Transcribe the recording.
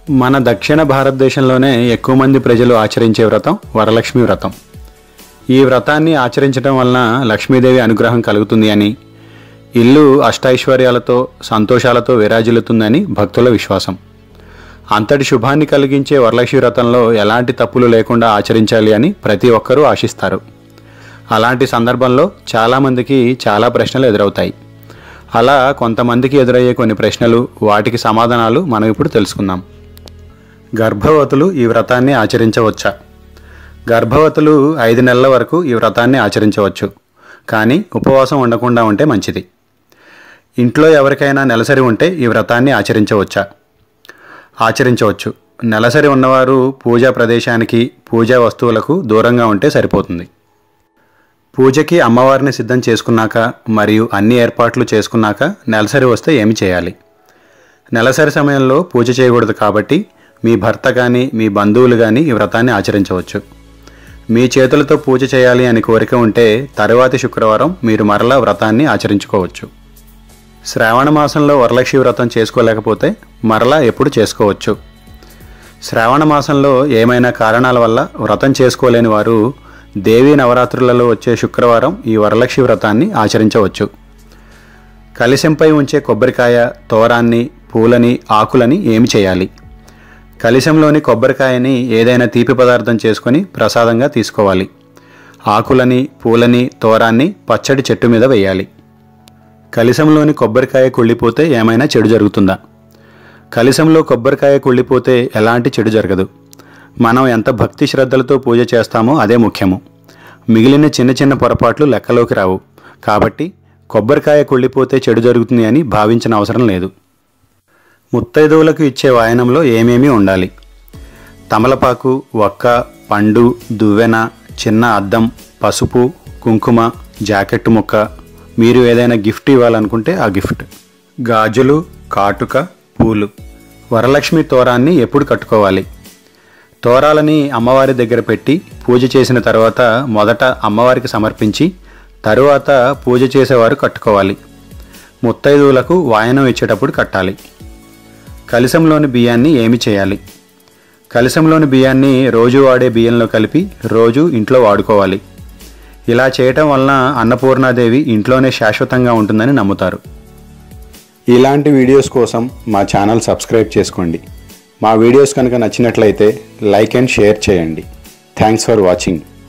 మన దక్షిణ భారతదేశంలోనే ఎక్కువ మంది ప్రజలు ఆచరించే వ్రతం వరలక్ష్మి వ్రతం. ఈ వ్రతాన్ని ఆచరించడం వలన లక్ష్మీదేవి అనుగ్రహం కలుగుతుంది అని, ఇల్లు అష్టైశ్వర్యాలతో సంతోషాలతో విరాజిల్లుతుందని భక్తుల విశ్వాసం. అంతటి శుభాన్ని కలిగించే వరలక్ష్మి వ్రతంలో ఎలాంటి తప్పులు లేకుండా ఆచరించాలి అని ప్రతి ఒక్కరూ ఆశిస్తారు. అలాంటి సందర్భంలో చాలామందికి చాలా ప్రశ్నలు ఎదురవుతాయి. అలా కొంతమందికి ఎదురయ్యే కొన్ని ప్రశ్నలు, వాటికి సమాధానాలు మనం ఇప్పుడు తెలుసుకుందాం. గర్భవతులు ఈ వ్రతాన్ని ఆచరించవచ్చా? గర్భవతులు 5 నెలల వరకు ఈ వ్రతాన్ని ఆచరించవచ్చు, కానీ ఉపవాసం ఉండకుండా ఉంటే మంచిది. ఇంట్లో ఎవరికైనా నెలసరి ఉంటే ఈ వ్రతాన్ని ఆచరించవచ్చు. నెలసరి ఉన్నవారు పూజా ప్రదేశానికి, పూజా వస్తువులకు దూరంగా ఉంటే సరిపోతుంది. పూజకి అమ్మవారిని సిద్ధం చేసుకున్నాక మరియు అన్ని ఏర్పాట్లు చేసుకున్నాక నెలసరి వస్తే ఏమి చేయాలి? నెలసరి సమయంలో పూజ చేయకూడదు కాబట్టి మీ భర్త కానీ మీ బంధువులు కానీ ఈ వ్రతాన్ని ఆచరించవచ్చు. మీ చేతులతో పూజ చేయాలి అని కోరిక ఉంటే తరువాతి శుక్రవారం మీరు మరలా వ్రతాన్ని ఆచరించుకోవచ్చు. శ్రావణ మాసంలో వరలక్ష్మి వ్రతం చేసుకోలేకపోతే మరలా ఎప్పుడు చేసుకోవచ్చు. శ్రావణ మాసంలో ఏమైనా కారణాల వల్ల వ్రతం చేసుకోలేని వారు దేవీ నవరాత్రులలో వచ్చే శుక్రవారం ఈ వరలక్ష్మి వ్రతాన్ని ఆచరించవచ్చు. కలశంపై ఉంచే కొబ్బరికాయ, తోరాన్ని, పూలని, ఆకులని ఏమి చేయాలి? కలశంలోని కొబ్బరికాయని ఏదైనా తీపి పదార్థం చేసుకొని ప్రసాదంగా తీసుకోవాలి. ఆకులని, పూలని, తోరాన్ని పచ్చడి చెట్టు మీద వేయాలి. కలశంలోని కొబ్బరికాయ కుళ్ళిపోతే ఏమైనా చెడు జరుగుతుందా? కలశంలో కొబ్బరికాయ కుళ్ళిపోతే ఎలాంటి చెడు జరగదు. మనం ఎంత భక్తి శ్రద్ధలతో పూజ చేస్తామో అదే ముఖ్యము. మిగిలిన చిన్న చిన్న పొరపాట్లు లెక్కలోకి రావు. కాబట్టి కొబ్బరికాయ కుళ్ళిపోతే చెడు జరుగుతుంది అని భావించిన అవసరం లేదు. ముత్తైదువులకు ఇచ్చే వాయనంలో ఏమేమి ఉండాలి? తమలపాకు, వక్క, పండు, దువ్వెన, చిన్న అద్దం, పసుపు, కుంకుమ, జాకెట్టు ముక్క, మీరు ఏదైనా గిఫ్ట్ ఇవ్వాలనుకుంటే ఆ గిఫ్ట్, గాజులు, కాటుక, పూలు. వరలక్ష్మి తోరాన్ని ఎప్పుడు కట్టుకోవాలి? తోరాలని అమ్మవారి దగ్గర పెట్టి పూజ చేసిన తర్వాత మొదట అమ్మవారికి సమర్పించి తరువాత పూజ చేసేవారు కట్టుకోవాలి. ముత్తైదువులకు వాయనం ఇచ్చేటప్పుడు కట్టాలి. కలశంలోని బియ్యాన్ని ఏమి చేయాలి? కలశంలోని బియ్యాన్ని రోజు వాడే బియ్యంలో కలిపి రోజు ఇంట్లో వాడుకోవాలి. ఇలా చేయటం వలన అన్నపూర్ణాదేవి ఇంట్లోనే శాశ్వతంగా ఉంటుందని నమ్ముతారు. ఇలాంటి వీడియోస్ కోసం మా ఛానల్ సబ్స్క్రైబ్ చేసుకోండి. మా వీడియోస్ కనుక నచ్చినట్లయితే లైక్ అండ్ షేర్ చేయండి. Thanks for watching.